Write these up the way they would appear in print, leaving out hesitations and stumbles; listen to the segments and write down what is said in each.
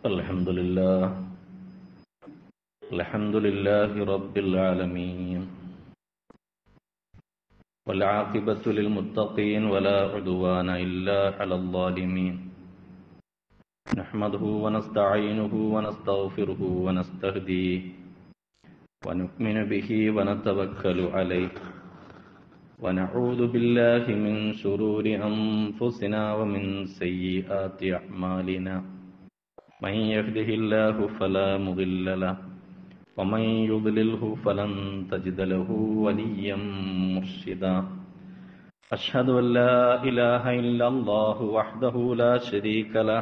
الحمد لله الحمد لله رب العالمين والعاقبة للمتقين ولا عدوان إلا على الظالمين نحمده ونستعينه ونستغفره ونستهديه ونؤمن به ونتوكل عليه ونعوذ بالله من شرور أنفسنا ومن سيئات أعمالنا من يهده الله فلا مضل له ومن يضلله فلن تجد له وليا مرشدا أشهد أن لا إله إلا الله وحده لا شريك له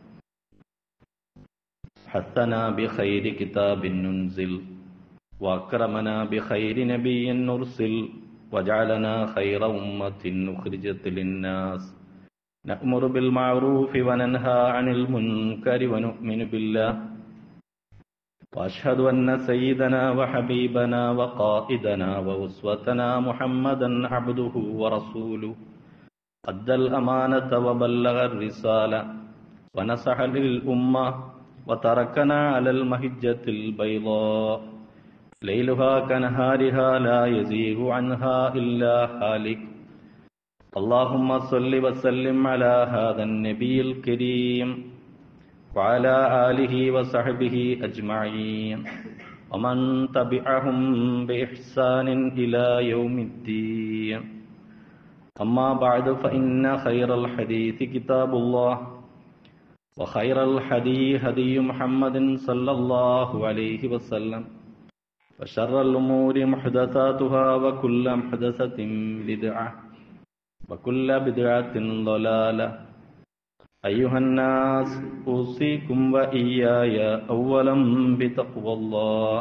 حثنا بخير كتاب ننزل وأكرمنا بخير نبي نرسل وجعلنا خير أمة أخرجت للناس نأمر بالمعروف وننهى عن المنكر ونؤمن بالله وأشهد أن سيدنا وحبيبنا وقائدنا وأسوتنا محمدا عبده ورسوله أدى الأمانة وبلغ الرسالة ونصح للأمة وتركنا على المهجة البيضاء ليلها كنهارها لا يزيغ عنها إلا هالك اللهم صل وسلم على هذا النبي الكريم وعلى آله وصحبه أجمعين ومن تبعهم بإحسان إلى يوم الدين أما بعد فإن خير الحديث كتاب الله وخير الهدي هدي محمد صلى الله عليه وسلم وشر الأمور محدثاتها وكل محدثة بدعة وكل بدعة ضلالة أيها الناس أوصيكم وإياي أولا بتقوى الله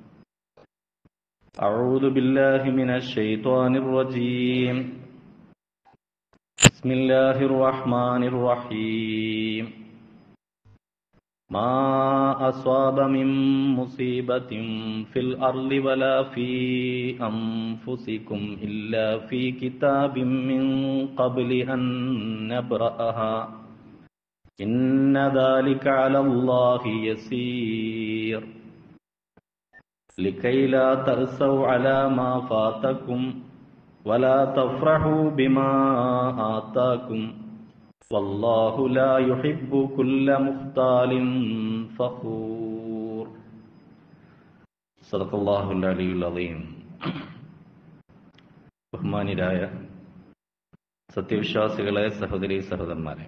أعوذ بالله من الشيطان الرجيم بسم الله الرحمن الرحيم ما أصاب من مصيبة في الأرض ولا في أنفسكم إلا في كتاب من قبل أن نبرأها إن ذلك على الله يسير لكي لا تأسوا على ما فاتكم ولا تفرحوا بما آتاكم والله لا يحب كل مختال فخور صدق الله العلي العظيم. ബഹുമാന്യരായ സത്യവിശ്വാസികളെ, സഹോദരീ സഹോദരന്മാരെ,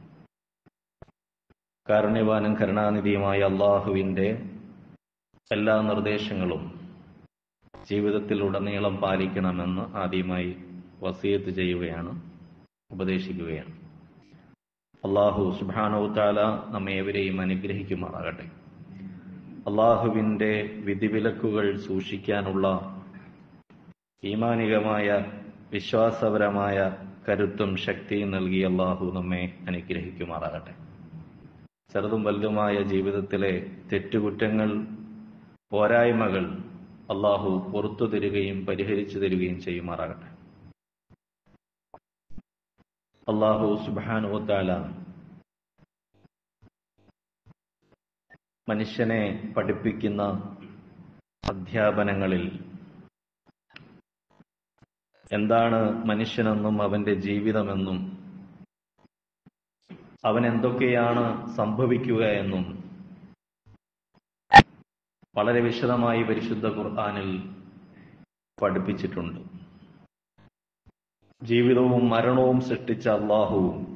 കാരുണ്യവാനും കരുണാനിധിയുമായ അള്ളാഹുവിൻ്റെ എല്ലാ നിർദ്ദേശങ്ങളും ജീവിതത്തിലുടനീളം പാലിക്കണമെന്ന് ആദ്യമായി വസിയത്ത് ചെയ്യുകയാണ്, ഉപദേശിക്കുകയാണ്. അള്ളാഹു സുബ്ഹാനഹു തആല നമ്മേവരെയും അനുഗ്രഹിക്കുമാറാകട്ടെ. അള്ളാഹുവിൻ്റെ വിധിവിലക്കുകൾ സൂക്ഷിക്കാനുള്ള ഈമാനികമായ വിശ്വാസപരമായ കരുത്തും ശക്തിയും നൽകി അള്ളാഹു നമ്മെ അനുഗ്രഹിക്കുമാറാകട്ടെ. ചെറുതും വലുതുമായ ജീവിതത്തിലെ തെറ്റുകുറ്റങ്ങൾ, പോരായ്മകൾ അള്ളാഹു പുറത്തു തരികയും പരിഹരിച്ചു തരികയും ചെയ്യുമാറാകട്ടെ. അള്ളാഹു സുബ്ഹാനഹു തആല മനുഷ്യനെ പഠിപ്പിക്കുന്ന അധ്യാപനങ്ങളിൽ എന്താണ് മനുഷ്യനെന്നും അവന്റെ ജീവിതമെന്നും അവൻ എന്തൊക്കെയാണ് സംഭവിക്കുക എന്നും വളരെ വിശദമായി പരിശുദ്ധ ഖുർആനിൽ പഠിപ്പിച്ചിട്ടുണ്ട്. ജീവിതവും മരണവും സൃഷ്ടിച്ച അല്ലാഹു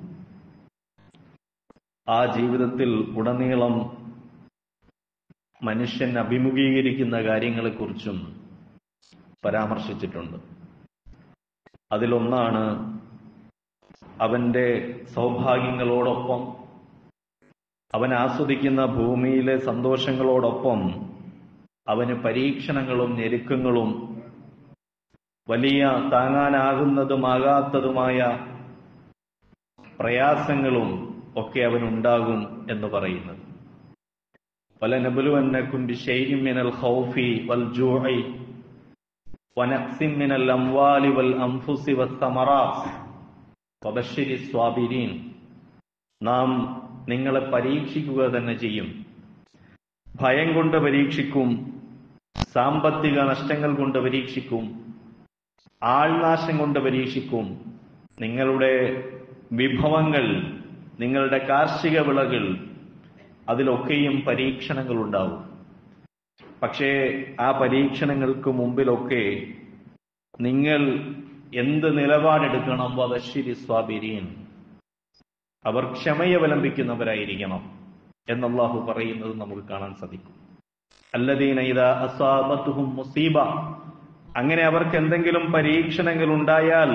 ആ ജീവിതത്തിൽ ഉടനീളം മനുഷ്യൻ അഭിമുഖീകരിക്കുന്ന കാര്യങ്ങളെക്കുറിച്ചും പരാമർശിച്ചിട്ടുണ്ട്. അതിലൊന്നാണ് അവന്റെ സൗഭാഗ്യങ്ങളോടൊപ്പം, അവൻ ആസ്വദിക്കുന്ന ഭൂമിയിലെ സന്തോഷങ്ങളോടൊപ്പം അവന് പരീക്ഷണങ്ങളും ഞെരുക്കങ്ങളും വലിയ താങ്ങാനാകുന്നതുമാകാത്തതുമായ പ്രയാസങ്ങളും ഒക്കെ അവനുണ്ടാകും എന്ന് പറയുന്നത്. വലനബ്ലുവന്നകും ബിശൈഇൻ മിനൽ ഖൗഫി വൽ ജൂഇ വനഖ്സിൻ മിനൽ അംവാലി വൽ അൻഫുസി വസ്സമറാത്ത് വബശ്ശിരിസ് സ്വാബിരീൻ. നാം നിങ്ങളെ പരീക്ഷിക്കുക തന്നെ ചെയ്യും. ഭയം കൊണ്ട് പരീക്ഷിക്കും, സാമ്പത്തിക നഷ്ടങ്ങൾ കൊണ്ട് പരീക്ഷിക്കും, ആൾനാശം കൊണ്ട് പരീക്ഷിക്കും. നിങ്ങളുടെ വിഭവങ്ങൾ, നിങ്ങളുടെ കാർഷിക വിളകൾ, അതിലൊക്കെയും പരീക്ഷണങ്ങൾ ഉണ്ടാവും. പക്ഷേ ആ പരീക്ഷണങ്ങൾക്ക് മുമ്പിലൊക്കെ നിങ്ങൾ എന്ത് നിലപാടെടുക്കണം? വബശ്ശിരി സ്വാബിരീൻ, അവർ ക്ഷമയവലംബിക്കുന്നവരായിരിക്കണം എന്ന് അല്ലാഹു പറയുന്നത് നമുക്ക് കാണാൻ സാധിക്കും. അല്ലദീന ഇദാ അസാബത്തുഹും മുസീബ, അങ്ങനെ അവർക്ക് എന്തെങ്കിലും പരീക്ഷണങ്ങൾ ഉണ്ടായാൽ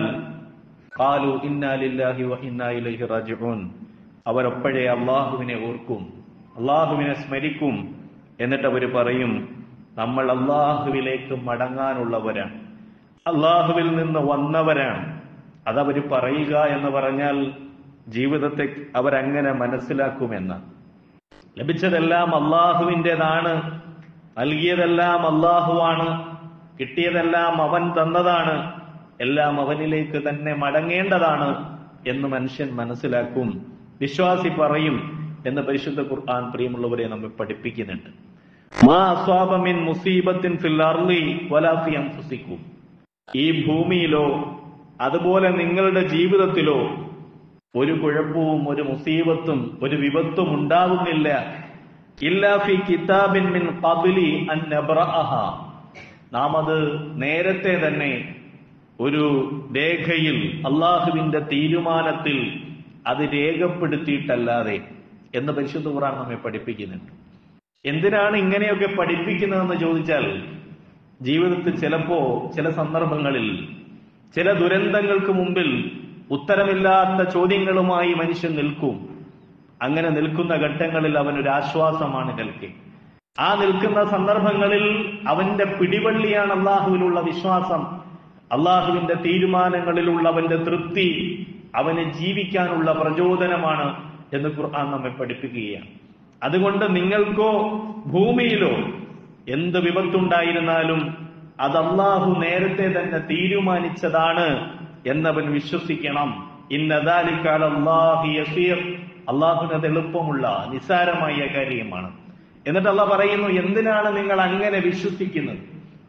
ഖാലു ഇന്നാ ലില്ലാഹി വ ഇന്നാ ഇലൈഹി റാജിഊൻ, അവരപ്പോഴേ അള്ളാഹുവിനെ ഓർക്കും, അള്ളാഹുവിനെ സ്മരിക്കും. എന്നിട്ട് അവർ പറയും, നമ്മൾ അള്ളാഹുവിലേക്ക് മടങ്ങാനുള്ളവരാണ്, അള്ളാഹുവിൽ നിന്ന് വന്നവരാണ്. അതവർ പറയുക എന്ന് പറഞ്ഞാൽ ജീവിതത്തെ അവരങ്ങനെ മനസ്സിലാക്കുമെന്ന്. ലഭിച്ചതെല്ലാം അള്ളാഹുവിൻ്റെതാണ്, നൽകിയതെല്ലാം അള്ളാഹുവാണ്, കിട്ടിയതെല്ലാം അവൻ തന്നതാണ്, എല്ലാം അവനിലേക്ക് തന്നെ മടങ്ങേണ്ടതാണ് എന്ന് മനുഷ്യൻ മനസ്സിലാക്കും, വിശ്വാസി പറയും എന്ന് പരിശുദ്ധ ഖുർആൻ പ്രിയമുള്ളവരെ നമ്മെ പഠിപ്പിക്കുന്നുണ്ട്. മാ അസ്വാബ മിൻ മുസീബത്തിൻ ഫിൽ അർളി വലാ ഫി അൻഫുസികും, ഈ ഭൂമിയിലോ അതുപോലെ നിങ്ങളുടെ ജീവിതത്തിലോ ഒരു കുഴപ്പവും ഒരു മുസീബത്തും ഒരു വിപത്തും ഉണ്ടാവുന്നില്ല. ഇല്ലാ ഫി കിതാബിൻ മിൻ ഖബ്ലി അൻ നബ്റഅഹ, നാം അത് നേരത്തെ തന്നെ ഒരു രേഖയിൽ അള്ളാഹുവിന്റെ തീരുമാനത്തിൽ അത് രേഖപ്പെടുത്തിയിട്ടല്ലാതെ എന്ന് പരിശുദ്ധ ഖുർആൻ നമ്മെ പഠിപ്പിക്കുന്നുണ്ട്. എന്തിനാണ് ഇങ്ങനെയൊക്കെ പഠിപ്പിക്കുന്നതെന്ന് ചോദിച്ചാൽ, ജീവിതത്തിൽ ചില സന്ദർഭങ്ങളിൽ ചില ദുരന്തങ്ങൾക്ക് മുമ്പിൽ ഉത്തരമില്ലാത്ത ചോദ്യങ്ങളുമായി മനുഷ്യൻ നിൽക്കും. അങ്ങനെ നിൽക്കുന്ന ഘട്ടങ്ങളിൽ അവനൊരു ആശ്വാസമാണ് നൽകി. ആ നിൽക്കുന്ന സന്ദർഭങ്ങളിൽ അവന്റെ പിടിവള്ളിയാണ് അള്ളാഹുവിലുള്ള വിശ്വാസം, അള്ളാഹുവിന്റെ തീരുമാനങ്ങളിലുള്ള അവന്റെ തൃപ്തി, അവന് ജീവിക്കാനുള്ള പ്രചോദനമാണ് എന്ന് ഖുർആൻ നമ്മെ പഠിപ്പിക്കുകയാണ്. അതുകൊണ്ട് നിങ്ങൾക്കോ ഭൂമിയിലോ എന്ത് വിപത്തുണ്ടായിരുന്നാലും അത് അള്ളാഹു നേരത്തെ തന്നെ തീരുമാനിച്ചതാണ് എന്നവൻ വിശ്വസിക്കണം. ഇന്ന ദാലിക അലല്ലാഹി യസീർ, അള്ളാഹുവിന് അത് എളുപ്പമുള്ള നിസ്സാരമായ കാര്യമാണ്. എന്നിട്ട് അള്ളാഹ് പറയുന്നു, എന്തിനാണ് നിങ്ങൾ അങ്ങനെ വിശ്വസിക്കുന്നത്?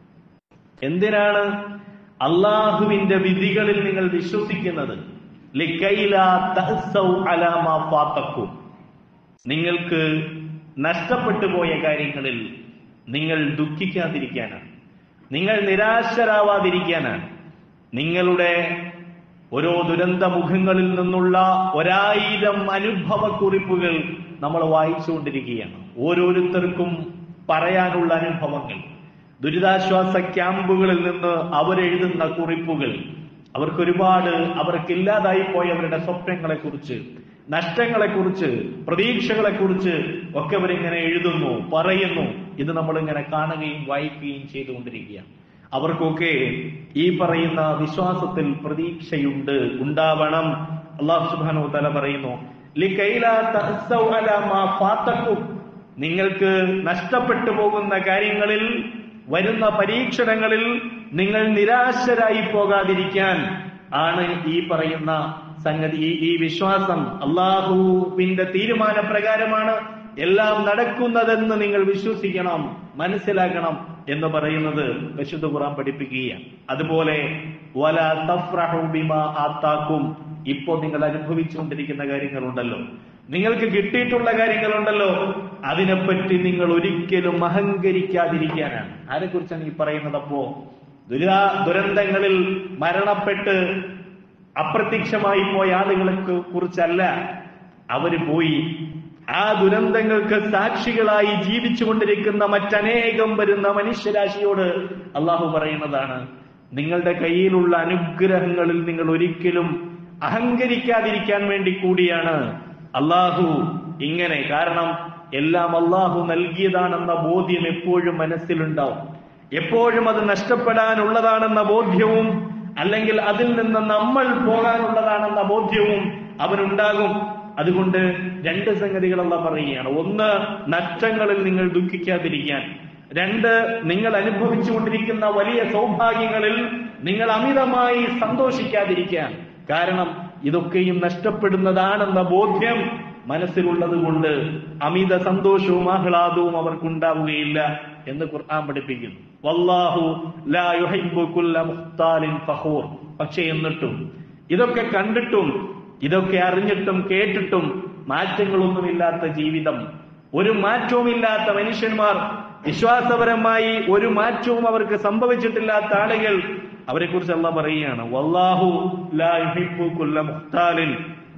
എന്തിനാണ് അള്ളാഹുവിന്റെ വിധികളിൽ നിങ്ങൾ വിശ്വസിക്കുന്നത്? ലികൈലാ തഅസൗ അലാ മാ ഫാതക്കും, നിങ്ങൾക്ക് നഷ്ടപ്പെട്ടു പോയ കാര്യങ്ങളിൽ നിങ്ങൾ ദുഃഖിക്കാതിരിക്കാനാണ്, നിങ്ങൾ നിരാശരാവാതിരിക്കാനാണ്. നിങ്ങളുടെ ഓരോ ദുരന്തമുഖങ്ങളിൽ നിന്നുള്ള 1000 അനുഭവക്കുറിപ്പുകൾ നമ്മൾ വായിച്ചുകൊണ്ടിരിക്കുകയാണ്. ഓരോരുത്തർക്കും പറയാനുള്ള അനുഭവങ്ങൾ, ദുരിതാശ്വാസ ക്യാമ്പുകളിൽ നിന്ന് അവരെഴുതുന്ന കുറിപ്പുകൾ, അവർക്കില്ലാതായി പോയവരുടെ സ്വപ്നങ്ങളെക്കുറിച്ച്, നഷ്ടങ്ങളെക്കുറിച്ച്, പ്രതീക്ഷകളെക്കുറിച്ച് ഒക്കെ അവരിങ്ങനെ എഴുതുന്നു, പറയുന്നു. ഇത് നമ്മളിങ്ങനെ കാണുകയും വായിക്കുകയും ചെയ്തുകൊണ്ടിരിക്കുകയാണ്. അവർക്കൊക്കെ ഈ പറയുന്ന വിശ്വാസത്തിൽ പ്രതീക്ഷയുണ്ട്, ഉണ്ടാവണം. അല്ലാഹു സുബ്ഹാനഹു വ തആല പറയുന്നു, ലികൈലാ തഅസൗ അലാ മാ ഫാതക്കും, നിങ്ങൾക്ക് നഷ്ടപ്പെട്ടു പോകുന്ന കാര്യങ്ങളിൽ, വരുന്ന പരീക്ഷണങ്ങളിൽ നിങ്ങൾ നിരാശരായി പോകാതിരിക്കാൻ ആണ് ഈ പറയുന്ന സംഗതി. ഈ വിശ്വാസം അള്ളാഹുവിന്റെ തീരുമാനപ്രകാരമാണ് എല്ലാം നടക്കുന്നതെന്ന് നിങ്ങൾ വിശ്വസിക്കണം, മനസ്സിലാക്കണം എന്ന് പറയുന്നത് പരിശുദ്ധ ഖുർആൻ പഠിപ്പിക്കുകയാണ്. അതുപോലെ വലാ തഫ്റഹു ബിമാ ആതാക്കും, ഇപ്പോൾ നിങ്ങൾ അനുഭവിച്ചുകൊണ്ടിരിക്കുന്ന കാര്യങ്ങളുണ്ടല്ലോ, നിങ്ങൾക്ക് കിട്ടിയിട്ടുള്ള കാര്യങ്ങളുണ്ടല്ലോ, അതിനെപ്പറ്റി നിങ്ങൾ ഒരിക്കലും അഹങ്കരിക്കാതിരിക്കാനാണ്. ആരെക്കുറിച്ചാണ് ഈ പറയുന്നത്? അപ്പോ ദുരന്തങ്ങളിൽ മരണപ്പെട്ട് അപ്രത്യക്ഷമായി പോയ ആളുകളെ കുറിച്ചല്ല. അവര് പോയി ആ ദുരന്തങ്ങൾക്ക് സാക്ഷികളായി ജീവിച്ചുകൊണ്ടിരിക്കുന്ന മറ്റനേകം വരുന്ന മനുഷ്യരാശിയോട് അള്ളാഹു പറയുന്നതാണ്, നിങ്ങളുടെ കയ്യിലുള്ള അനുഗ്രഹങ്ങളിൽ നിങ്ങൾ ഒരിക്കലും അഹങ്കരിക്കാതിരിക്കാൻ വേണ്ടി കൂടിയാണ് അള്ളാഹു ഇങ്ങനെ. കാരണം എല്ലാം അള്ളാഹു നൽകിയതാണെന്ന ബോധ്യം എപ്പോഴും മനസ്സിലുണ്ടാവും. എപ്പോഴും അത് നഷ്ടപ്പെടാനുള്ളതാണെന്ന ബോധ്യവും, അല്ലെങ്കിൽ അതിൽ നിന്ന് നമ്മൾ പോകാനുള്ളതാണെന്ന ബോധ്യവും അവനുണ്ടാകും. അതുകൊണ്ട് 2 സംഗതികൾ അല്ലാഹു പറയുകയാണ്. 1, നഷ്ടങ്ങളിൽ നിങ്ങൾ ദുഃഖിക്കാതിരിക്കാൻ. 2, നിങ്ങൾ അനുഭവിച്ചുകൊണ്ടിരിക്കുന്ന വലിയ സൗഭാഗ്യങ്ങളിൽ നിങ്ങൾ അമിതമായി സന്തോഷിക്കാതിരിക്കാൻ. കാരണം ഇതൊക്കെയും നഷ്ടപ്പെടുന്നതാണെന്ന ബോധ്യം മനസ്സിലുള്ളത് കൊണ്ട് അമിത സന്തോഷവും ആഹ്ലാദവും അവർക്കുണ്ടാവുകയില്ല എന്ന് ഖുർആൻ പഠിപ്പിക്കുന്നു. വല്ലാഹു ലാ യുഹിബ്ബു കുല്ല മുഖ്താലിൻ ഫഖൂർ. പക്ഷേ എന്നിട്ടും ഇതൊക്കെ കണ്ടിട്ടും ഇതൊക്കെ അറിഞ്ഞിട്ടും കേട്ടിട്ടും മാറ്റങ്ങളൊന്നുമില്ലാത്ത ജീവിതം, ഒരു മാറ്റവുമില്ലാത്ത മനുഷ്യന്മാർ, വിശ്വാസപരമായി ഒരു മാറ്റവും അവർക്ക് സംഭവിച്ചിട്ടില്ലാത്ത ആളുകൾ, അവരെ കുറിച്ച് അല്ലാഹ് പറയുകയാണ് വല്ലാഹു ലാ യുഹിബ്ബു കുല്ല മുഖ്താലിൻ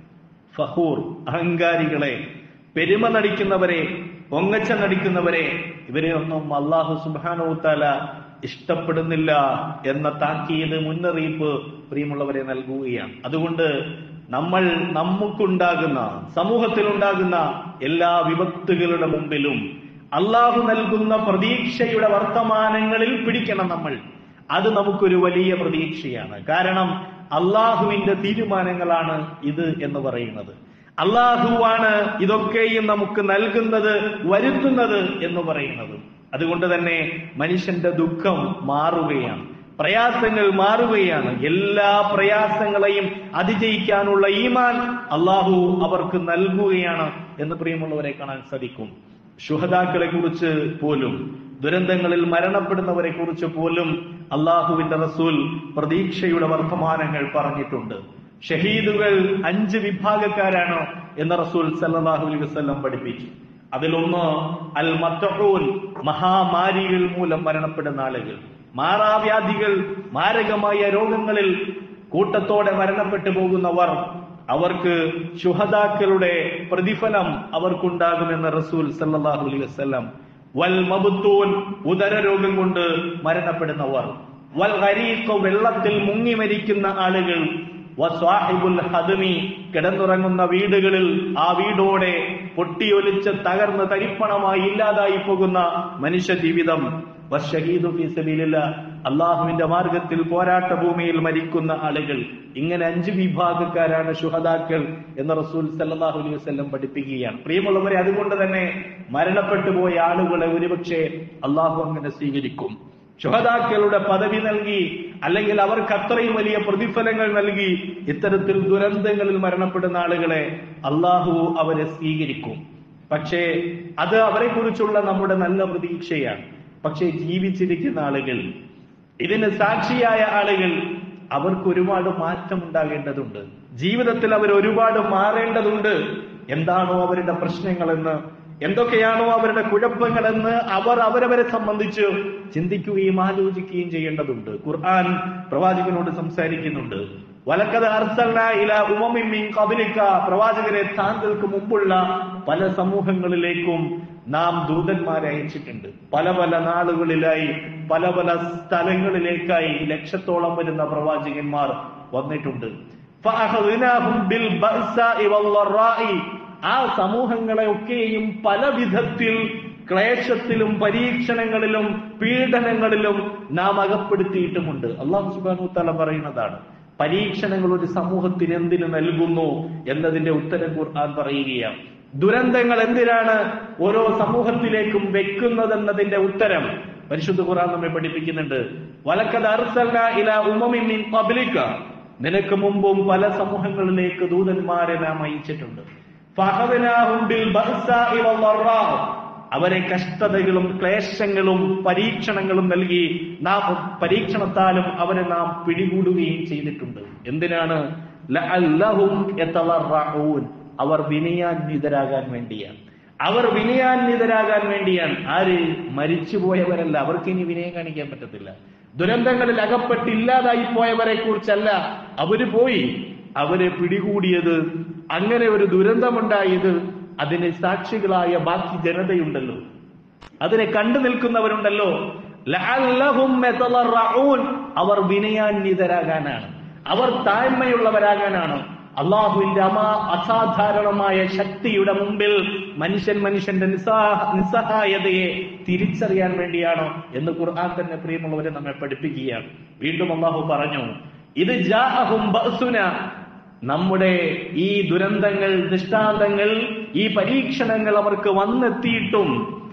ഫഖൂർ. അഹങ്കാരികളെ, പെരുമ നടിക്കുന്നവരെ, പൊങ്ങച്ച നടിക്കുന്നവരെ, ഇവരെ ഒന്നും അല്ലാഹു സുബ്ഹാനഹു വ തആല ഇഷ്ടപ്പെടുന്നില്ല എന്ന താക്കീത്, മുന്നറിയിപ്പ് പ്രിയമുള്ളവരെ നൽകുകയാണ്. അതുകൊണ്ട് നമ്മൾ നമുക്കുണ്ടാകുന്ന, സമൂഹത്തിലുണ്ടാകുന്ന എല്ലാ വിപത്തുകളുടെ മുമ്പിലും അള്ളാഹു നൽകുന്ന പ്രതീക്ഷയുടെ വർത്തമാനങ്ങളിൽ പിടിക്കണം നമ്മൾ. അത് നമുക്കൊരു വലിയ പ്രതീക്ഷയാണ്. കാരണം അള്ളാഹുവിന്റെ തീരുമാനങ്ങളാണ് ഇത് എന്ന് പറയുന്നത്. അള്ളാഹുവാണ് ഇതൊക്കെയും നമുക്ക് നൽകുന്നത്, വരുത്തുന്നത് എന്ന് പറയുന്നത്. അതുകൊണ്ട് തന്നെ മനുഷ്യന്റെ ദുഃഖം മാറുകയാണ്, പ്രയാസങ്ങൾ മാറുകയാണ്. എല്ലാ പ്രയാസങ്ങളെയും അതിജയിക്കാനുള്ള ഈമാൻ അള്ളാഹു അവർക്ക് നൽകുകയാണ് എന്ന് പ്രിയമുള്ളവരെ കാണാൻ സാധിക്കും. ശുഹദാക്കളെ കുറിച്ച് പോലും, ദുരന്തങ്ങളിൽ മരണപ്പെടുന്നവരെ കുറിച്ച് പോലും അള്ളാഹുവിന്റെ റസൂൽ പ്രതീക്ഷയുടെ വർത്തമാനങ്ങൾ പറഞ്ഞിട്ടുണ്ട്. ഷഹീദുകൾ 5 വിഭാഗക്കാരാണ് എന്ന് റസൂൽ സല്ലല്ലാഹു അലൈഹി വസല്ലം പഠിപ്പിച്ചു. അതിലൊന്ന് അൽ മത്ഊൻ, മഹാമാരികൾ മൂലം മരണപ്പെടുന്ന ആളുകൾ, മാറാവ്യാധികൾ, മാരകമായ രോഗങ്ങളിൽ കൂട്ടത്തോടെ മരണപ്പെട്ടു പോകുന്നവർ, അവർക്ക് ശുഹദാക്കളുടെ പ്രതിഫലം അവർക്കുണ്ടാകുമെന്ന് റസൂൽ സല്ലല്ലാഹു അലൈഹി വസല്ലം. വൽ മബ്തൂൻ, ഉദരരോഗം കൊണ്ട് മരണപ്പെടുന്നവർ, വൽ ഗരീഖ്, വെള്ളത്തിൽ മുങ്ങി മരിക്കുന്ന ആളുകൾ, വസ്വാഹിബുൽ ഹദ്മി, കിടന്നുറങ്ങുന്ന വീടുകളിൽ ആ വീടോടെ പൊട്ടിയൊലിച്ച് തകർന്ന് തരിപ്പണമായി ഇല്ലാതായി പോകുന്ന മനുഷ്യ ജീവിതം, വശഹീദു ഫീ സബീലില്ലാഹ്, അള്ളാഹുവിന്റെ മാർഗത്തിൽ പോരാട്ട ഭൂമിയിൽ മരിക്കുന്ന ആളുകൾ. ഇങ്ങനെ 5 വിഭാഗക്കാരാണ് ശുഹദാക്കൾ എന്ന് റസൂൽ സല്ലല്ലാഹു അലൈഹി വസല്ലം പഠിപ്പിക്കുകയാണ്. പ്രിയമുള്ളവരെ, അതുകൊണ്ട് തന്നെ മരണപ്പെട്ടു പോയ ആളുകളെ ഒരുപക്ഷെ അള്ളാഹു അങ്ങനെ സ്വീകരിക്കും. ശുഹദാക്കളുടെ പദവി നൽകി, അല്ലെങ്കിൽ അവർക്ക് അത്രയും വലിയ പ്രതിഫലങ്ങൾ നൽകി ഇത്തരത്തിൽ ദുരന്തങ്ങളിൽ മരണപ്പെടുന്ന ആളുകളെ അള്ളാഹു അവരെ സ്വീകരിക്കും. പക്ഷേ അത് അവരെ കുറിച്ചുള്ള നമ്മുടെ നല്ല പ്രതീക്ഷയാണ്. പക്ഷേ ജീവിച്ചിരിക്കുന്ന ആളുകൾ, ഇതിന് സാക്ഷിയായ ആളുകൾ, അവർക്ക് ഒരുപാട് മാറ്റം ഉണ്ടാകേണ്ടതുണ്ട്. ജീവിതത്തിൽ അവർ ഒരുപാട് മാറേണ്ടതുണ്ട്. എന്താണോ അവരുടെ പ്രശ്നങ്ങളെന്ന്, എന്തൊക്കെയാണോ അവരുടെ കുഴപ്പങ്ങളെന്ന് അവർ അവരവരെ സംബന്ധിച്ച് ചിന്തിക്കുകയും ആലോചിക്കുകയും ചെയ്യേണ്ടതുണ്ട്. ഖുർആൻ പ്രവാചകനോട് സംസാരിക്കുന്നുണ്ട്. വലഖദ് അർസൽനാ ഇലാ ഉമമിൻ മിൻ ഖബ്ലിക, പ്രവാചകരെ താങ്കൾക്ക് മുമ്പുള്ള പല സമൂഹങ്ങളിലേക്കും നാം ദൂതന്മാരെ അയച്ചിട്ടുണ്ട്. പല പല നാളുകളിലായി, പല പല സ്ഥലങ്ങളിലേക്കായി 1,00,000-ഓളം വരുന്ന പ്രവാചകന്മാർ വന്നിട്ടുണ്ട്. ഫഅഖദ്നാഹും ബിൽ ബഅസാഇ വല്ലറാഇ, ആ സമൂഹങ്ങളെ ഒക്കെയും പല വിധത്തിൽ ക്ലേശത്തിലും പരീക്ഷണങ്ങളിലും പീഡനങ്ങളിലും നാം അകപ്പെടുത്തിയിട്ടുമുണ്ട്. അല്ലാഹു സുബ്ഹാനഹു വ തആല പറയുന്നതാണ്. പരീക്ഷണങ്ങൾ ഒരു സമൂഹത്തിന് എന്തിനു നൽകുന്നു എന്നതിന്റെ ഉത്തരം ഖുർആൻ പറയുകയാണ്. ദുരന്തങ്ങൾ എന്തിനാണ് ഓരോ സമൂഹത്തിലേക്കും വെക്കുന്നതെന്നതിന്റെ ഉത്തരം പരിശുദ്ധ ഖുർആൻ നമ്മെ പഠിപ്പിക്കുന്നുണ്ട്. വലഖദ് അർസൽനാ ഇലാ ഉമമിൻ മിൻ ഖബ്ലിക, നിനക്ക് മുമ്പും പല സമൂഹങ്ങളിലേക്ക് ദൂതന്മാരെ നാം അയച്ചിട്ടുണ്ട്. ഫഅഖദ്നാഹും ബിൽ ബഅസാഇ വല്ലറാഇ, അവരെ കഷ്ടതകളും ക്ലേശങ്ങളും പരീക്ഷണങ്ങളും നൽകി, നാം പരീക്ഷണത്താലും അവരെ നാം പിടികൂടുകയും ചെയ്തിട്ടുണ്ട്. എന്തിനാണ്? ലഅല്ലഹും യതളറഊൻ, അവർ വിനയാന്വിതരാകാൻ വേണ്ടിയാണ്. അവർ വിനയാന്വിതരാകാൻ വേണ്ടിയാണ്. ആര്? മരിച്ചുപോയവരല്ല, അവർക്ക് ഇനി വിനയം കാണിക്കാൻ പറ്റത്തില്ല. ദുരന്തങ്ങളിൽ അകപ്പെട്ടില്ലാതായി പോയവരെ കുറിച്ചല്ല, അവര് പോയി, അവരെ പിടികൂടിയത്, അങ്ങനെ ഒരു ദുരന്തമുണ്ടായത്, അതിന് സാക്ഷികളായ ബാക്കി ജനതയുണ്ടല്ലോ, അതിനെ കണ്ടു നിൽക്കുന്നവരുണ്ടല്ലോ. ലഅല്ലഹും യതളറഊൻ, അവർ വിനയാന്വിതരാകാനാണ്, അവർ താഴ്മയുള്ളവരാകാനാണ്. അള്ളാഹുവിന്റെ അസാധാരണമായ ശക്തിയുടെ മുമ്പിൽ മനുഷ്യന്റെ നിസ്സഹായതയെ തിരിച്ചറിയാൻ വേണ്ടിയാണ് എന്ന് ഖുർആൻ തന്നെ പ്രിയമുള്ളവരെ നമ്മെ പഠിപ്പിക്കുകയാണ്. വീണ്ടും അള്ളാഹു പറഞ്ഞു, ഇത് ജാഅഹും ബഅസുന, നമ്മുടെ ഈ ദുരന്തങ്ങൾ, ദൃഷ്ടാന്തങ്ങൾ, ഈ പരീക്ഷണങ്ങൾ അവർക്ക് വന്നെത്തിയിട്ടും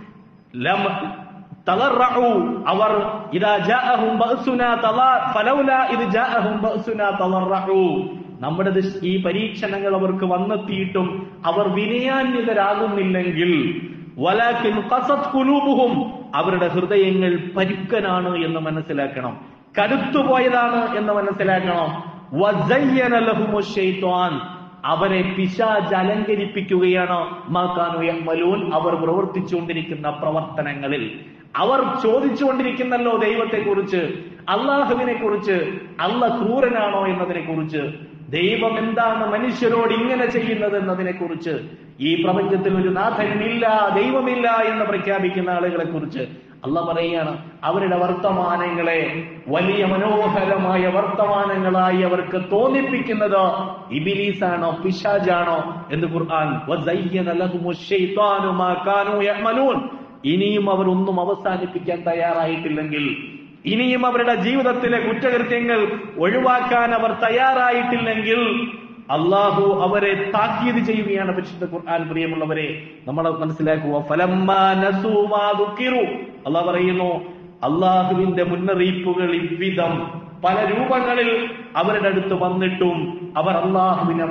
തളറഉ, അവർ ഇദാ ജാഅഹും ബഅസുന ഫലൗലാ ഇദ് ജാഅഹും ബഅസുന തളറഉ, നമ്മുടെ ഈ പരീക്ഷണങ്ങൾ അവർക്ക് വന്നെത്തിയിട്ടും അവർ വിനയാന്വിതരാകുന്നില്ലെങ്കിൽ വലാകിൻ ഖസത് ഖുലൂബുഹും, അവരുടെ ഹൃദയങ്ങൾ പരുക്കനാണ് എന്ന് മനസ്സിലാക്കണം, കടുത്തുപോയതാണ് എന്ന് മനസ്സിലാക്കണം. വസയ്യന ലഹുമുശ് ശൈത്വാൻ, അവരെ പിശാച് അലങ്കരിപ്പിക്കുകയാണ് മാ കാനൂ യഅ്മലൂൻ, അവർ പ്രവർത്തിച്ചുകൊണ്ടിരിക്കുന്ന പ്രവർത്തനങ്ങളിൽ. അവർ ചോദിച്ചുകൊണ്ടിരിക്കുന്നല്ലോ ദൈവത്തെക്കുറിച്ച്, അള്ളാഹുവിനെ കുറിച്ച്, അള്ളാഹ് ക്രൂരനാണോ എന്നതിനെ കുറിച്ച്, ദൈവം എന്താണ് മനുഷ്യരോട് ഇങ്ങനെ ചെയ്യുന്നത് എന്നതിനെ കുറിച്ച്, ഈ പ്രപഞ്ചത്തിൽ ഒരു നാഥനില്ല, ദൈവമില്ല എന്ന് പ്രഖ്യാപിക്കുന്ന ആളുകളെ കുറിച്ച് അള്ളാഹ് പറയുകയാണ് അവരുടെ വർത്തമാനങ്ങളെ വലിയ മനോഹരമായ വർത്തമാനങ്ങളായി അവർക്ക് തോന്നിപ്പിക്കുന്നത് ഇബ്ലീസാണോ പിശാചാണോ എന്ന് ഖുർആൻ. വസയ്യന ലഹുമുശ് ശൈത്വാനു മാ കാനൂ യഅ്മലൂൻ. ഇനിയും അവർ ഒന്നും അവസാനിപ്പിക്കാൻ തയ്യാറായിട്ടില്ലെങ്കിൽ, ഇനിയും അവരുടെ ജീവിതത്തിലെ കുറ്റകൃത്യങ്ങൾ ഒഴിവാക്കാൻ അവർ തയ്യാറായിട്ടില്ലെങ്കിൽ അള്ളാഹു അവരെ താക്കീത് ചെയ്യുകയാണ് പരിശുദ്ധ ഖുർആൻ. പ്രിയമുള്ളവരെ, നമ്മൾ മനസ്സിലാക്കുക. ഫലമ്മാ നസൂ മാ ദുക്കിറു, അള്ളാഹ് പറയുന്നു അള്ളാഹുവിന്റെ മുന്നറിയിപ്പുകൾ ഇவ்விதം പല രൂപങ്ങളിൽ അവരുടെ അടുത്ത് വന്നിട്ടും അവർ അള്ളാഹുവിനെ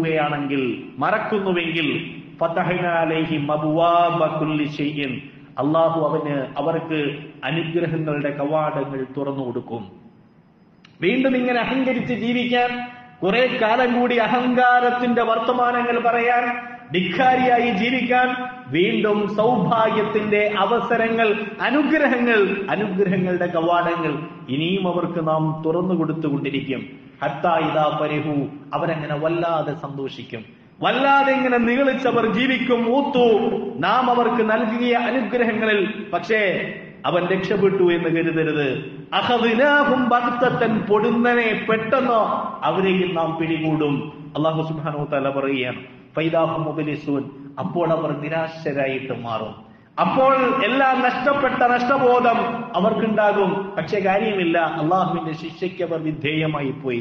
മറക്കുന്നുവെങ്കിൽ ഫതഹ്നാ അലൈഹിം അബ്വാബ കുല്ലി ശൈഇൻ, അള്ളാഹു അവർക്ക് അനുഗ്രഹങ്ങളുടെ കവാടങ്ങൾ തുറന്നു കൊടുക്കും. വീണ്ടും ഇങ്ങനെ അഹങ്കരിച്ച് ജീവിക്കാൻ, കുറെ കാലം കൂടി അഹങ്കാരത്തിന്റെ വർത്തമാനങ്ങൾ പറയാൻ, ധിക്കാരിയായി ജീവിക്കാൻ വീണ്ടും സൗഭാഗ്യത്തിന്റെ അവസരങ്ങൾ, അനുഗ്രഹങ്ങളുടെ കവാടങ്ങൾ ഇനിയും അവർക്ക് നാം തുറന്നു കൊടുത്തുകൊണ്ടിരിക്കും. ഹത്താ ഇദാ ഫരിഹു, അവരങ്ങനെ വല്ലാതെ സന്തോഷിക്കും, വല്ലാതെ ഇങ്ങനെ നീളിച്ചവർ ജീവിക്കും. ഊത്തു, നാം അവർക്ക് നൽകിയ അനുഗ്രഹങ്ങളിൽ പക്ഷേ അവൻ രക്ഷപ്പെട്ടു എന്ന് കരുതരുത്. അഖദ്നാഹും ബഗ്തതൻ, പൊടുന്നനെ പെട്ടെന്ന് അവരെയും നാം പിടികൂടും. അല്ലാഹു സുബ്ഹാനഹു വ തആല പറയുകയാണ് ഫൈദാഹും മുബ്ലിസൂൻ, അപ്പോൾ അവർ നിരാശരായിട്ട് മാറും. അപ്പോൾ എല്ലാം നഷ്ടപ്പെട്ട നഷ്ടബോധം അവർക്കുണ്ടാകും. പക്ഷെ കാര്യമില്ല, അള്ളാഹുവിന്റെ ശിക്ഷയ്ക്ക് അവർ വിധേയമായി പോയി.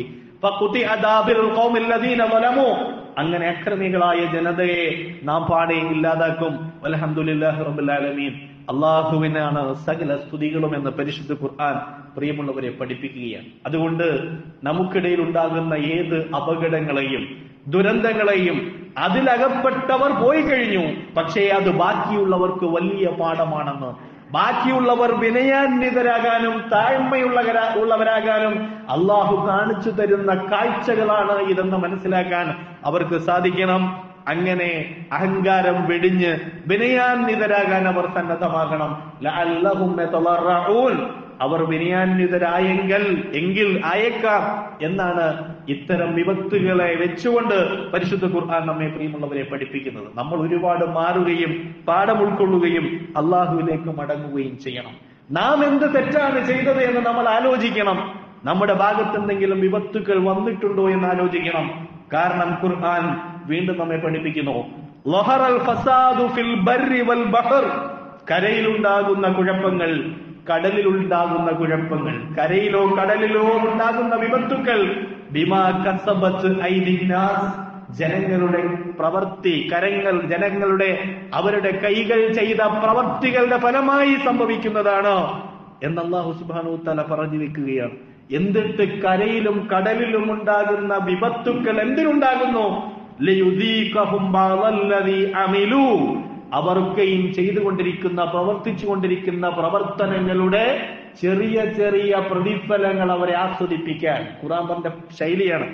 അങ്ങനെ അക്രമികളായ ജനതയെ നാം പാടെ ഇല്ലാതാക്കും. വൽഹംദുലില്ലാഹി റബ്ബിൽ ആലമീൻ. അള്ളാഹുവിനാണ് സകല സ്തുതികളും എന്ന് പരിശുദ്ധ ഖുർആൻ പ്രിയമുള്ളവരെ പഠിപ്പിക്കുകയാണ്. അതുകൊണ്ട് നമുക്കിടയിൽ ഉണ്ടാകുന്ന ഏത് അപകടങ്ങളെയും ദുരന്തങ്ങളെയും അതിലകപ്പെട്ടവർ പോയി കഴിഞ്ഞു, പക്ഷേ അത് ബാക്കിയുള്ളവർക്ക് വലിയ പാഠമാണെന്ന്, ബാക്കിയുള്ളവർ വിനയാന്വിതരാകാനും താഴ്മയുള്ളവരാകാനും അള്ളാഹു കാണിച്ചു തരുന്ന കാഴ്ചകളാണ് ഇതെന്ന് മനസ്സിലാക്കാൻ അവർക്ക് സാധിക്കണം. അങ്ങനെ അഹങ്കാരം വെടിഞ്ഞ് വിനയാന്വിതരാകാൻ അവർ സന്നദ്ധമാകണം. ലഅല്ലഹും യതളറഊൻ, അവർ വിനയാന്വിതരായെങ്കിൽ ആയേക്കാം എന്നാണ് ഇത്തരം വിപത്തുകളെ വെച്ചുകൊണ്ട് പരിശുദ്ധ ഖുർആൻ നമ്മെ പ്രിയമുള്ളവരെ പഠിപ്പിക്കുന്നത്. നമ്മൾ ഒരുപാട് മാറുകയും പാഠം ഉൾക്കൊള്ളുകയും അള്ളാഹുവിലേക്ക് മടങ്ങുകയും ചെയ്യണം. നാം എന്ത് തെറ്റാണ് ചെയ്തത് എന്ന് നമ്മൾ ആലോചിക്കണം. നമ്മുടെ ഭാഗത്ത് എന്തെങ്കിലും വിപത്തുകൾ വന്നിട്ടുണ്ടോ എന്ന് ആലോചിക്കണം. കാരണം ഖുർആൻ വീണ്ടും നമ്മെ പഠിപ്പിക്കുന്നു ലഹറൽ ഫസാദു ഫിൽ ബർരി വൽ ബഹർ, കരയിലുണ്ടാകുന്ന കുഴപ്പങ്ങൾ, കടലിലുണ്ടാകുന്ന കുഴപ്പങ്ങൾ, കരയിലോ കടലിലോ ഉണ്ടാകുന്ന വിപത്തുക്കൾ ബിമാ കസബത്ത് ഐദിന്നാസ്, ജനങ്ങളുടെ പ്രവൃത്തി, ജനങ്ങളുടെ അവരുടെ കൈകൾ ചെയ്ത പ്രവർത്തികളുടെ ഫലമായി സംഭവിക്കുന്നതാണ് എന്ന് അല്ലാഹു സുബ്ഹാനഹു വ തആല പറഞ്ഞു വെക്കുകയാണ്. എന്നിട്ട് കരയിലും കടലിലും ഉണ്ടാകുന്ന വിപത്തുക്കൾ എന്തിനുണ്ടാകുന്നു? ലിയുദീഖഹും ബഅദല്ലദീ അമിലൂ, അവർക്കെയും പ്രവർത്തിച്ചുകൊണ്ടിരിക്കുന്ന പ്രവർത്തനങ്ങളുടെ ചെറിയ ചെറിയ പ്രതിഫലങ്ങൾ അവരെ ആസ്വദിപ്പിക്കാൻ ഖുർആൻ പറഞ്ഞ ശൈലിയാണ്.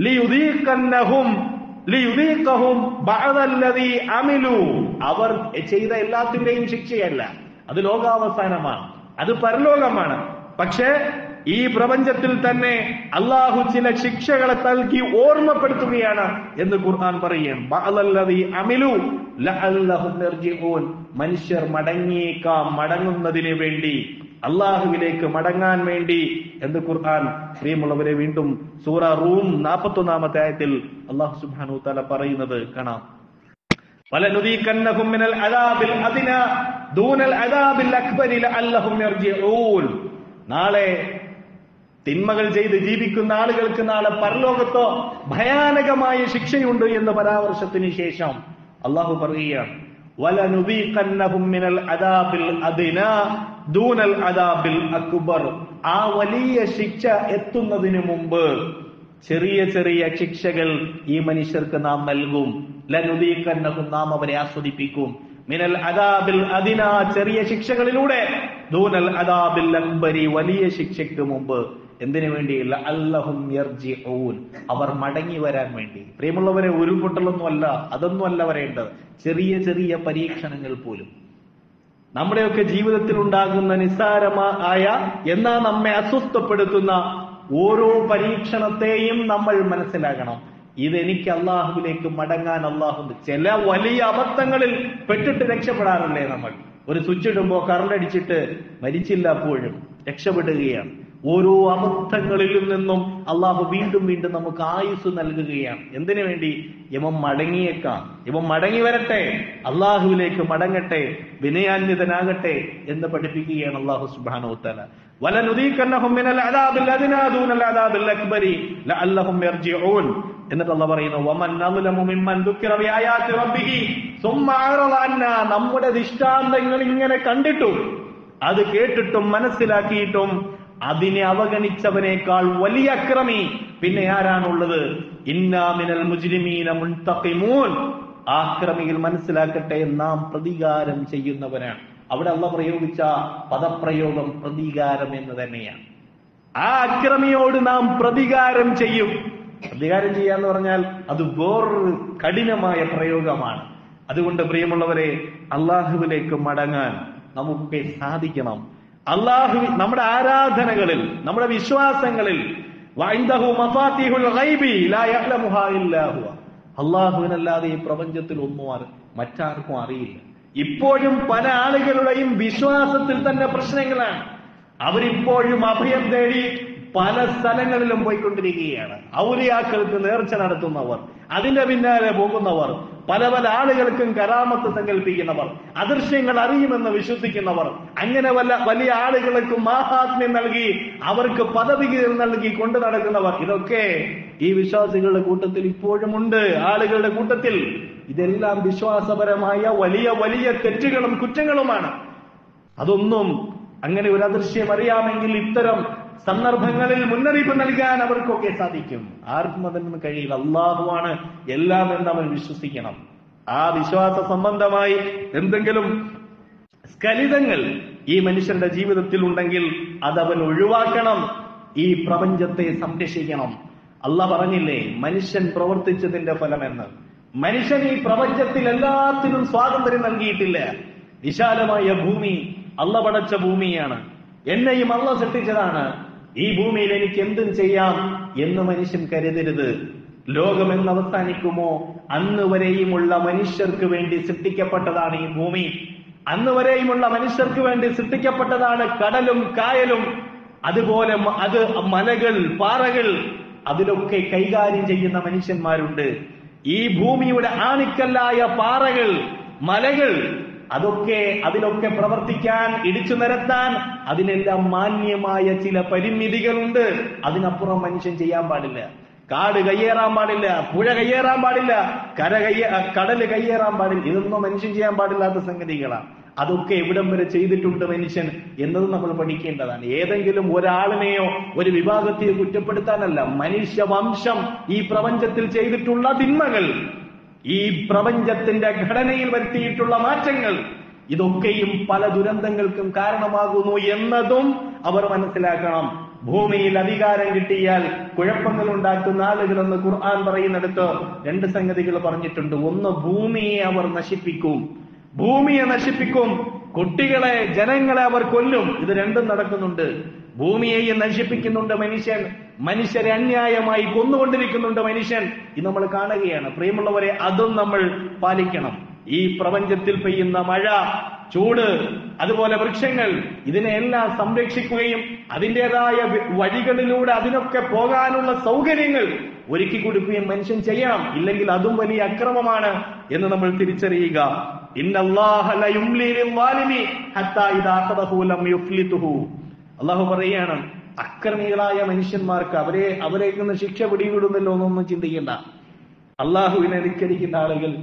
ലിയുദീഖഹും ബഅദല്ലദീ അമിലൂ, അവർ ചെയ്ത എല്ലാത്തിന്റെയും ശിക്ഷയല്ല, അത് ലോകാവസാനമാണ്, അത് പരലോകമാണ്. പക്ഷേ ഈ പ്രപഞ്ചത്തിൽ തന്നെ അള്ളാഹു ചില ശിക്ഷകളെ നൽകി ഓർമ്മപ്പെടുത്തുകയാണ് എന്ന് ഖുർആൻ പറയുകയാണ്. ബഅദല്ലദീ അമിലൂ ലഅല്ലഹും യർജിഊൻ, മനുഷ്യർ മടങ്ങുന്നതിന് വേണ്ടി, അള്ളാഹുവിലേക്ക് മടങ്ങാൻ വേണ്ടി എന്ന് ഖുർആൻ പ്രിയമുള്ളവരെ വീണ്ടും സൂറ റൂം 41-ാമത്തെ ആയത്തിൽ അല്ലാഹു സുബ്ഹാനഹു വ തആല പറയുന്നത് കാണാം. വലനുദീകന്നഹും മിനൽ അദാബിൽ അദ്നാ ദൂനൽ അദാബിൽ അക്ബരി ലഅല്ലഹും യർജിഊൻ, നാളെ തിന്മകൾ ചെയ്ത് ജീവിക്കുന്ന ആളുകൾക്ക് നാളെ പരലോകത്തോ ഭയാനകമായ ശിക്ഷയുണ്ട് എന്ന പരാമർശത്തിന് ശേഷം അള്ളാഹു പറയുകയാണ് വലനുദീഖന്നഹും മിനൽ അദാബിൽ അദ്നാ ദൂനൽ അദാബിൽ അക്ബർ, ആ വലിയ ശിക്ഷ എത്തുന്നതിന് മുമ്പ് ചെറിയ ചെറിയ ശിക്ഷകൾ ഈ മനുഷ്യർക്ക് നാം നൽകും. ലനുദീഖന്നഹും, നാം അവരെ ആസ്വദിപ്പിക്കും. മിനൽ അദാബിൽ അദിന, ചെറിയ ശിക്ഷകളിലൂടെ, ദൂനൽ അദാബിൽ അക്ബരി, വലിയ ശിക്ഷയ്ക്ക് മുമ്പ്. എന്തിനു വേണ്ടി? ലഅല്ലഹും യർജിഊൻ, അവർ മടങ്ങി വരാൻ വേണ്ടി. പ്രിയമുള്ളവരെ, ഉരുൾപൊട്ടലൊന്നുമല്ല, അതൊന്നുമല്ല വരേണ്ടത്. ചെറിയ ചെറിയ പരീക്ഷണങ്ങൾ പോലും നമ്മുടെയൊക്കെ ജീവിതത്തിൽ ഉണ്ടാകുന്ന നിസ്സാരമായ എന്നാൽ നമ്മെ അസ്വസ്ഥപ്പെടുത്തുന്ന ഓരോ പരീക്ഷണത്തെയും നമ്മൾ മനസ്സിലാക്കണം. ഇതെനിക്ക് അള്ളാഹുവിലേക്ക് മടങ്ങാൻ അള്ളാഹു. ചില വലിയ അബദ്ധങ്ങളിൽ പെട്ടിട്ട് രക്ഷപ്പെടാറില്ലേ നമ്മൾ? ഒരു സ്വിച്ച് ഇടുമ്പോ കറണ്ട് അടിച്ചിട്ട് മരിച്ചില്ല, അപ്പോഴും രക്ഷപ്പെടുകയാണ്. ഓരോ അബദ്ധങ്ങളിൽ നിന്നും അള്ളാഹു വീണ്ടും വീണ്ടും നമുക്ക് ആയുസ് നൽകുകയാണ്. എന്തിനു വേണ്ടി? ഇവൻ മടങ്ങിയേക്കാം, ഇവൻ മടങ്ങി വരട്ടെ, അള്ളാഹുവിലേക്ക് മടങ്ങട്ടെ, വിനയാന്വിതനാകട്ടെ എന്ന് പഠിപ്പിക്കുകയാണ് അള്ളാഹു സുബ്ഹാനഹു വ തആല. വലനുദീഖന്നഹും മിനൽ അദാബിൽ അദ്നാ ദൂനൽ അദാബിൽ അക്ബരി ലഅല്ലഹും യർജിഊൻ. എന്നിട്ട് അള്ളാഹു പറയുന്നു, വമൻ അദ്ലമു മിമ്മൻ ദുക്കിറ ബിആയാതി റബ്ബിഹി സുമ്മ അറള അന്നാ. നമ്മുടെ ദൃഷ്ടാന്തങ്ങൾ ഇങ്ങനെ കണ്ടിട്ടും അത് കേട്ടിട്ടും മനസ്സിലാക്കിയിട്ടും അതിനെ അവഗണിച്ചവനേക്കാൾ വലിയ അക്രമി പിന്നെ ആരാണുള്ളത്? ഇന്നാ മിനൽ മുജ്രിമീന മുൻതഖിമൂൻ. ആക്രമികൾ മനസ്സിലാക്കട്ടെ, നാം പ്രതികാരം ചെയ്യുന്നവരാണ്. അവിടെ അള്ളാഹ് പ്രയോഗിച്ച പദപ്രയോഗം പ്രതികാരം എന്ന് തന്നെയാണ്. ആ അക്രമിയോട് നാം പ്രതികാരം ചെയ്യും. പ്രതികാരം ചെയ്യാന്ന് പറഞ്ഞാൽ അത് വേറൊരു കഠിനമായ പ്രയോഗമാണ്. അതുകൊണ്ട് പ്രിയമുള്ളവരെ, അള്ളാഹുവിലേക്ക് മടങ്ങാൻ നമുക്കൊക്കെ സാധിക്കണം. അള്ളാഹു നമ്മുടെ ആരാധനകളിൽ, നമ്മുടെ വിശ്വാസങ്ങളിൽ അള്ളാഹുവിനല്ലാതെ ഈ പ്രപഞ്ചത്തിൽ ഒന്നും മറ്റാർക്കും അറിയില്ല. ഇപ്പോഴും പല ആളുകളുടെയും വിശ്വാസത്തിൽ തന്നെ പ്രശ്നങ്ങളാണ്. അവരിപ്പോഴും അഭയം തേടി പല സ്ഥലങ്ങളിലും പോയിക്കൊണ്ടിരിക്കുകയാണ്. ഔലിയാക്കൾക്ക് നേർച്ച നടത്തുന്നവർ, അതിന്റെ പിന്നാലെ പോകുന്നവർ, പല പല ആളുകൾക്കും കറാമത്ത് സങ്കല്പിക്കുന്നവർ, അദൃശ്യങ്ങൾ അറിയുമെന്ന് വിശ്വസിക്കുന്നവർ, അങ്ങനെ വലിയ ആളുകൾക്ക് മാഹാത്മ്യം നൽകി അവർക്ക് പദവികൾ നൽകി കൊണ്ടു നടക്കുന്നവർ, ഇതൊക്കെ ഈ വിശ്വാസികളുടെ കൂട്ടത്തിൽ ഇപ്പോഴും ഉണ്ട്. ആളുകളുടെ കൂട്ടത്തിൽ ഇതെല്ലാം വിശ്വാസപരമായ വലിയ വലിയ തെറ്റുകളും കുറ്റങ്ങളുമാണ്. അതൊന്നും അങ്ങനെ ഒരു അദൃശ്യം അറിയാമെങ്കിൽ ഇത്തരം സന്ദർഭങ്ങളിൽ മുന്നറിയിപ്പ് നൽകാൻ അവർക്കൊക്കെ സാധിക്കും. ആർക്കും അതിനൊന്നും കഴിയില്ല. അള്ളാഹുവാണ് എല്ലാം എന്ന് അവൻ വിശ്വസിക്കണം. ആ വിശ്വാസ സംബന്ധമായി എന്തെങ്കിലും സ്ഖലിതങ്ങൾ ഈ മനുഷ്യന്റെ ജീവിതത്തിൽ ഉണ്ടെങ്കിൽ അതവൻ ഒഴിവാക്കണം. ഈ പ്രപഞ്ചത്തെ സംരക്ഷിക്കണം. അള്ളാഹ് പറഞ്ഞില്ലേ, മനുഷ്യൻ പ്രവർത്തിച്ചതിന്റെ ഫലമെന്ന്. മനുഷ്യൻ ഈ പ്രപഞ്ചത്തിൽ എല്ലാത്തിനും സ്വാതന്ത്ര്യം നൽകിയിട്ടില്ല. വിശാലമായ ഭൂമി അള്ളാഹ് പടച്ച ഭൂമിയാണ്. എന്നെയും അള്ളാഹ് സൃഷ്ടിച്ചതാണ്. ഈ ഭൂമിയിൽ എനിക്ക് എന്തും ചെയ്യാം എന്ന് മനുഷ്യൻ കരുതരുത്. ലോകം എന്ന് അവസാനിക്കുമോ അന്ന് വരെയുമുള്ള മനുഷ്യർക്ക് വേണ്ടി സൃഷ്ടിക്കപ്പെട്ടതാണ് ഈ ഭൂമി. അന്ന് വരെയുമുള്ള മനുഷ്യർക്ക് വേണ്ടി സൃഷ്ടിക്കപ്പെട്ടതാണ് കടലും കായലും, അതുപോലെ അത് മലകൾ, പാറകൾ, അതിലൊക്കെ കൈകാര്യം ചെയ്യുന്ന മനുഷ്യന്മാരുണ്ട്. ഈ ഭൂമിയുടെ ആണിക്കല്ലായ പാറകൾ, മലകൾ, അതിലൊക്കെ പ്രവർത്തിക്കാൻ, ഇടിച്ചു നിരത്താൻ അതിനെല്ലാം മാന്യമായ ചില പരിമിതികളുണ്ട്. അതിനപ്പുറം മനുഷ്യൻ ചെയ്യാൻ പാടില്ല. കാട് കയ്യേറാൻ പാടില്ല, പുഴ കയ്യേറാൻ പാടില്ല, കടല് കയ്യേറാൻ പാടില്ല. ഇതൊന്നും മനുഷ്യൻ ചെയ്യാൻ പാടില്ലാത്ത സംഗതികളാണ്. അതൊക്കെ എവിടം വരെ ചെയ്തിട്ടുണ്ട് മനുഷ്യൻ എന്നത് നമ്മൾ പഠിക്കേണ്ടതാണ്. ഏതെങ്കിലും ഒരാളിനെയോ ഒരു വിഭാഗത്തെയോ കുറ്റപ്പെടുത്താനല്ല. മനുഷ്യവംശം ഈ പ്രപഞ്ചത്തിൽ ചെയ്തിട്ടുള്ള തിന്മകൾ, ഈ പ്രപഞ്ചത്തിന്റെ ഘടനയിൽ വരുത്തിയിട്ടുള്ള മാറ്റങ്ങൾ, ഇതൊക്കെയും പല ദുരന്തങ്ങൾക്കും കാരണമാകുന്നു എന്നതും അവർ മനസ്സിലാക്കണം. ഭൂമിയിൽ അധികാരം കിട്ടിയാൽ കുഴപ്പങ്ങൾ ഉണ്ടാക്കുന്ന ആളുകളെന്ന് ഖുർആൻ പറയുന്നിടത്ത് രണ്ട് സംഗതികൾ പറഞ്ഞിട്ടുണ്ട്. ഒന്ന്, ഭൂമിയെ അവർ നശിപ്പിക്കും, ഭൂമിയെ നശിപ്പിക്കും. കുട്ടികളെ, ജനങ്ങളെ അവർ കൊല്ലും. ഇത് രണ്ടും നടക്കുന്നുണ്ട്. ഭൂമിയെയും നശിപ്പിക്കുന്നുണ്ട് മനുഷ്യൻ, മനുഷ്യരെ അന്യായമായി കൊന്നുകൊണ്ടിരിക്കുന്നുണ്ട് മനുഷ്യൻ. ഇത് നമ്മൾ കാണുകയാണ്. പ്രിയമുള്ളവരെ, അതും നമ്മൾ പാലിക്കണം. ഈ പ്രപഞ്ചത്തിൽ പെയ്യുന്ന മഴ, ചൂട്, അതുപോലെ വൃക്ഷങ്ങൾ, ഇതിനെല്ലാം സംരക്ഷിക്കുകയും അതിൻ്റെതായ വഴികളിലൂടെ അതിനൊക്കെ പോകാനുള്ള സൗകര്യങ്ങൾ ഒരുക്കി കൊടുക്കുകയും മനുഷ്യൻ ചെയ്യണം. ഇല്ലെങ്കിൽ അതും വലിയ അക്രമമാണ് എന്ന് നമ്മൾ തിരിച്ചറിയുക. ഇന്നല്ലാഹ ലയുംലി ലിൽവാലിമി ഹത്താ ഇദാ ഖദഹു ലം യുഫ്ലിതുഹു. അല്ലാഹു പറയാണ്, അക്രമികളായ മനുഷ്യന്മാർക്ക് അവരേക്കുന്ന ശിക്ഷ പിടിവിടുന്നല്ലോ എന്നൊന്നും ചിന്തിക്കേണ്ട. അള്ളാഹുവിനെ ധിക്കരിക്കുന്ന ആളുകൾ,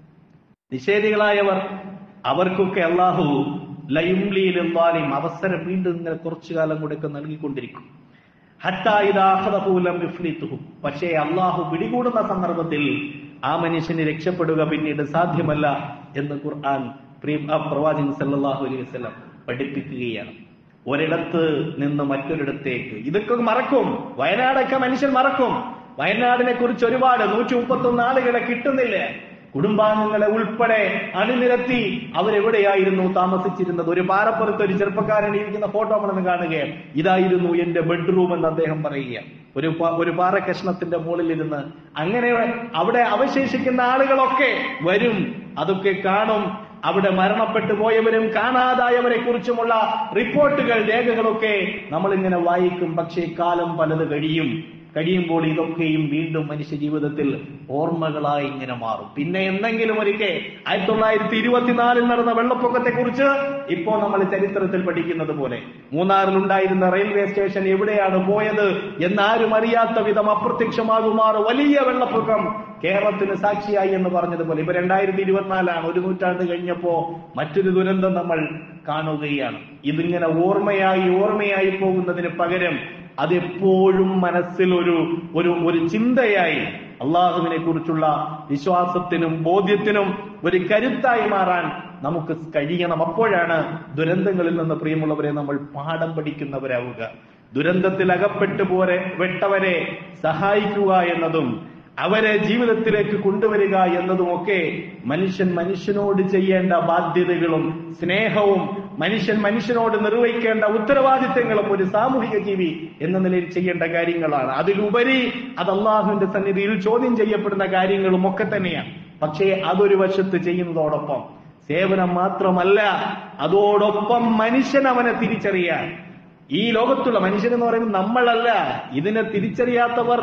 നിഷേധികളായവർ, അവർക്കൊക്കെ അള്ളാഹു ലയുംലി ലിൽവാലിം അവസരം വീണ്ടും ഇങ്ങനെ കുറച്ചു കാലം കൂടെയൊക്കെ നൽകിക്കൊണ്ടിരിക്കും. പക്ഷേ അള്ളാഹു പിടികൂടുന്ന സന്ദർഭത്തിൽ ആ മനുഷ്യന് രക്ഷപ്പെടുക പിന്നീട് സാധ്യമല്ല എന്ന് ഖുർആൻ പ്രവാചകൻ സല്ലല്ലാഹു അലൈഹി വസല്ലം പഠിപ്പിക്കുകയാണ്. ഒരിടത്ത് നിന്ന് മറ്റൊരിടത്തേക്ക് ഇതൊക്കെ മറക്കും. വയനാടൊക്കെ മനുഷ്യൻ മറക്കും. വയനാടിനെ കുറിച്ച് ഒരുപാട് 131 ആളുകളെ കിട്ടുന്നില്ല. കുടുംബാംഗങ്ങളെ ഉൾപ്പെടെ അണിനിരത്തി അവരെവിടെയായിരുന്നു താമസിച്ചിരുന്നത്. ഒരു പാറപ്പുറത്ത് ഒരു ചെറുപ്പക്കാരൻ ഇരിക്കുന്ന ഫോട്ടോ നമ്മളൊന്ന് കാണുകയാണ്. ഇതായിരുന്നു എന്റെ ബെഡ്റൂം എന്ന് അദ്ദേഹം പറയുക. ഒരു പാറ കഷ്ണത്തിന്റെ മുകളിലിരുന്ന്. അങ്ങനെ അവിടെ അവശേഷിക്കുന്ന ആളുകളൊക്കെ വരും, അതൊക്കെ കാണും. അവിടെ മരണപ്പെട്ടു പോയവരും കാണാതായവരെ കുറിച്ചുമുള്ള റിപ്പോർട്ടുകൾ, രേഖകളൊക്കെ നമ്മളിങ്ങനെ വായിക്കും. പക്ഷേ കാലം പലത് കഴിയുമ്പോൾ ഇതൊക്കെയും വീണ്ടും മനുഷ്യ ജീവിതത്തിൽ ഓർമ്മകളായി ഇങ്ങനെ മാറും. പിന്നെ എന്തെങ്കിലും ഒരിക്കൽ 1924 നടന്ന വെള്ളപ്പൊക്കത്തെ കുറിച്ച് ഇപ്പോ നമ്മൾ ചരിത്രത്തിൽ പഠിക്കുന്നത് പോലെ മൂന്നാറിലുണ്ടായിരുന്ന റെയിൽവേ സ്റ്റേഷൻ എവിടെയാണ് പോയത് എന്നാരും അറിയാത്ത വിധം അപ്രത്യക്ഷമാകുമാർ വലിയ വെള്ളപ്പൊക്കം കേരളത്തിന് സാക്ഷിയായി എന്ന് പറഞ്ഞതുപോലെ ഇപ്പൊ 2024 ഒരു നൂറ്റാണ്ട് കഴിഞ്ഞപ്പോ മറ്റൊരു ദുരന്തം നമ്മൾ കാണുകയാണ്. ഇതിങ്ങനെ ഓർമ്മയായി പോകുന്നതിന് പകരം അതെപ്പോഴും മനസ്സിൽ ഒരു ചിന്തയായി അള്ളാഹുവിനെ കുറിച്ചുള്ള വിശ്വാസത്തിനും ബോധ്യത്തിനും ഒരു കരുത്തായി മാറാൻ നമുക്ക് കഴിയണം. അപ്പോഴാണ് ദുരന്തങ്ങളിൽ നിന്ന് പ്രിയമുള്ളവരെ നമ്മൾ പാഠം പഠിക്കുന്നവരാവുക. ദുരന്തത്തിൽ അകപ്പെട്ടു വെട്ടവരെ സഹായിക്കുക എന്നതും അവരെ ജീവിതത്തിലേക്ക് കൊണ്ടുവരിക എന്നതുമൊക്കെ മനുഷ്യനോട് ചെയ്യേണ്ട ബാധ്യതകളും സ്നേഹവും മനുഷ്യനോട് നിർവഹിക്കേണ്ട ഉത്തരവാദിത്തങ്ങളും ഒരു സാമൂഹിക ജീവി എന്ന നിലയിൽ ചെയ്യേണ്ട കാര്യങ്ങളാണ്. അതിലുപരി അത് അള്ളാഹുവിന്റെ സന്നിധിയിൽ ചോദ്യം ചെയ്യപ്പെടുന്ന കാര്യങ്ങളും ഒക്കെ തന്നെയാണ്. പക്ഷേ അതൊരു വശത്ത് ചെയ്യുന്നതോടൊപ്പം സേവനം മാത്രമല്ല, അതോടൊപ്പം മനുഷ്യൻ അവനെ തിരിച്ചറിയാൻ, ഈ ലോകത്തുള്ള മനുഷ്യൻ എന്ന് പറയുന്നത് നമ്മളല്ല, ഇതിനെ തിരിച്ചറിയാത്തവർ,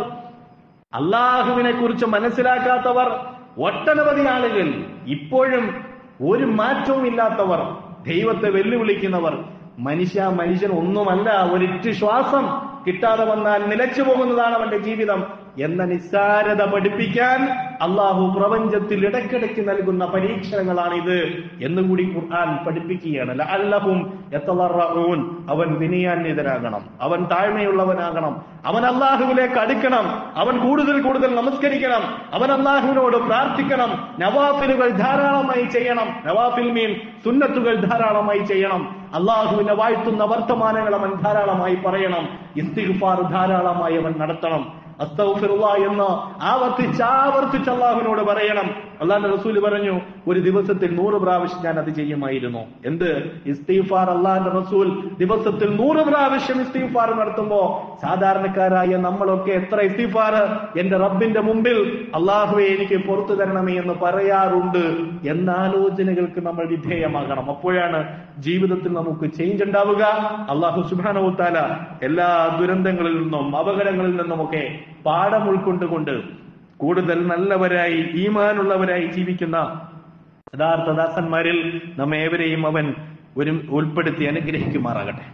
അള്ളാഹുവിനെ കുറിച്ച് മനസ്സിലാക്കാത്തവർ ഒട്ടനവധി ആളുകൾ, ഇപ്പോഴും ഒരു മാറ്റവും ഇല്ലാത്തവർ, ദൈവത്തെ വെല്ലുവിളിക്കുന്നവർ. മനുഷ്യൻ ഒന്നുമല്ല, ഒരിറ്റു ശ്വാസം കിട്ടാതെ വന്നാൽ നിലച്ചു പോകുന്നതാണ് അവന്റെ ജീവിതം എന്ന നിസ്സാരത പഠിപ്പിക്കാൻ അള്ളാഹു പ്രപഞ്ചത്തിൽ ഇടയ്ക്കിടയ്ക്ക് നൽകുന്ന പരീക്ഷണങ്ങളാണിത് എന്നുകൂടി ഖുർആൻ പഠിപ്പിക്കുകയാണ്. ലഅല്ലഹും യതളറഊൻ, അവൻ വിനയാന്വിതനാകണം, അവൻ താഴ്മയുള്ളവനാകണം, അവൻ അള്ളാഹുവിലേക്ക് അടുക്കണം, അവൻ കൂടുതൽ നമസ്കരിക്കണം, അവൻ അള്ളാഹുവിനോട് പ്രാർത്ഥിക്കണം, നവാഫിലുകൾ ധാരാളമായി ചെയ്യണം, നവാഫിൽ മീൻ സുന്നത്തുകൾ ധാരാളമായി ചെയ്യണം, അള്ളാഹുവിനെ വാഴ്ത്തുന്ന വർത്തമാനങ്ങൾ അവൻ ധാരാളമായി പറയണം, ഇസ്തിഗ്ഫാർ ധാരാളമായി അവൻ നടത്തണം, അസ്തഗ്ഫിറുല്ലാഹ് എന്ന് ആവർത്തിച്ച് അള്ളാഹുവിനോട് പറയണം. അള്ളാഹുവിന്റെ റസൂൽ പറഞ്ഞു, ഒരു ദിവസത്തിൽ 100 പ്രാവശ്യം ഞാൻ അത് ചെയ്യുമായിരുന്നു. എന്ത് ഇസ്തിഗ്ഫാർ? അള്ളാഹുവിന്റെ റസൂൽ ദിവസത്തിൽ 100 പ്രാവശ്യം ഇസ്തിഗ്ഫാർ നടത്തുമ്പോ സാധാരണക്കാരായ നമ്മളൊക്കെ എത്ര ഇസ്തിഗ്ഫാർ എന്റെ റബ്ബിന്റെ മുമ്പിൽ അള്ളാഹുവെ എനിക്ക് പുറത്തു തരണമേ എന്ന് പറയാറുണ്ട് എന്ന ആലോചനകൾക്ക് നമ്മൾ വിധേയമാകണം. അപ്പോഴാണ് ജീവിതത്തിൽ നമുക്ക് ചേഞ്ച് ഉണ്ടാവുക. അള്ളാഹു സുബ്ഹാനഹു വ തആല എല്ലാ ദുരന്തങ്ങളിൽ നിന്നും അപകടങ്ങളിൽ നിന്നുമൊക്കെ പാഠം ഉൾക്കൊണ്ടുകൊണ്ട് കൂടുതൽ നല്ലവരായി ഈമാനുള്ളവരായി ജീവിക്കുന്ന യഥാർത്ഥ ദാസന്മാരിൽ നമ്മെ ഏവരെയും അവൻ ഉൾപ്പെടുത്തി അനുഗ്രഹിക്കുമാറാകട്ടെ.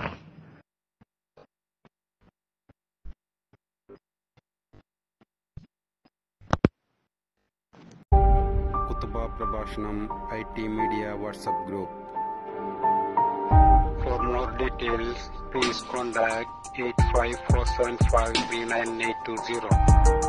കുത്തുബ പ്രഭാഷണം IT media WhatsApp group. For more details, please contact 854753980.